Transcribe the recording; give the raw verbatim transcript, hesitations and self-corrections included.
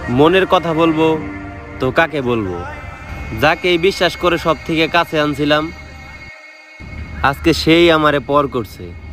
মনের কথা বলবো তো কাকে বলবো? যাকে বিশ্বাস করে সব থেকে কাছে আনছিলাম, আজকে সেই আমারে পর করছে।